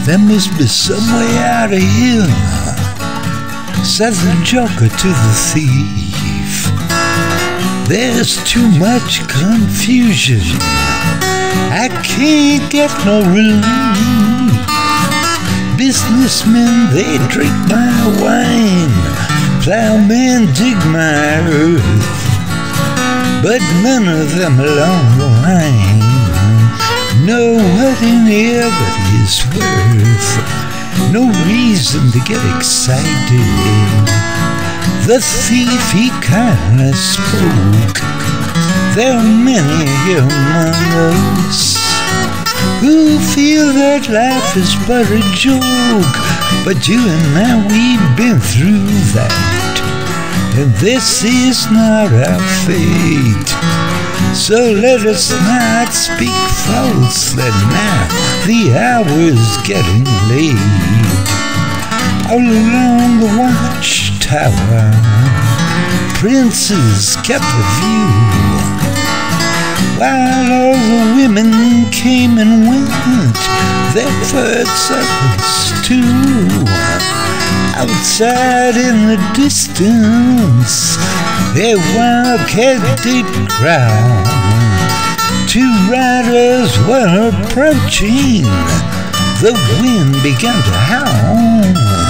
There must be some way out of here, said the joker to the thief. There's too much confusion, I can't get no relief. Businessmen, they drink my wine, plowmen dig my earth, but none of them along the line know what any of it is worth. No reason to get excited. The thief, he kinda spoke. There are many among us who feel that life is but a joke, but you and I, we've been through that, and this is not our fate. So let us not speak falsely now, the hour's getting late. All along the watchtower, princes kept the view, while all the women came and went, their furred servants too. Outside in the distance, a wild-headed crowd, two riders were approaching. The wind began to howl.